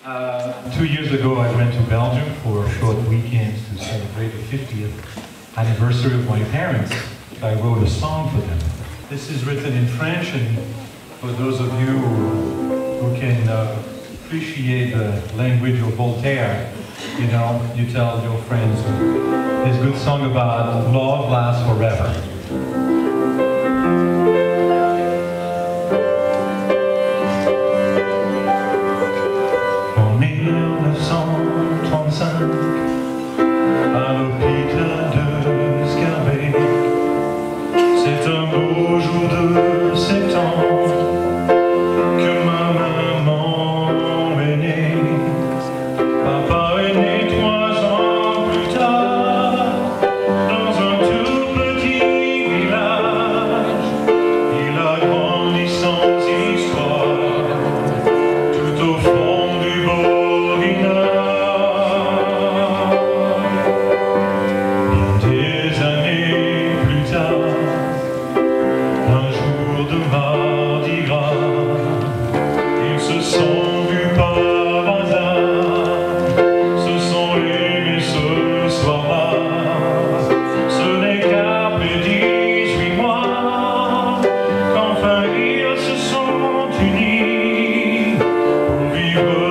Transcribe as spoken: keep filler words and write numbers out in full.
Uh, two years ago, I went to Belgium for a short weekend to celebrate the fiftieth anniversary of my parents. I wrote a song for them. This is written in French, and for those of you who, who can uh, appreciate the language of Voltaire, you know, you tell your friends his good song about love lasts forever. À l'hôpital de Scarbeck, c'est un beau jour de septembre que ma maman est née. Papa est né trois ans plus tard dans un tout petit village. Il a grandi sans histoire tout au fond du Borinage. Un jour de Mardi Gras, ils se sont vus par hasard, se sont aimés ce soir-là. Ce n'est qu'après dix-huit mois qu'enfin ils se sont unis pour vivre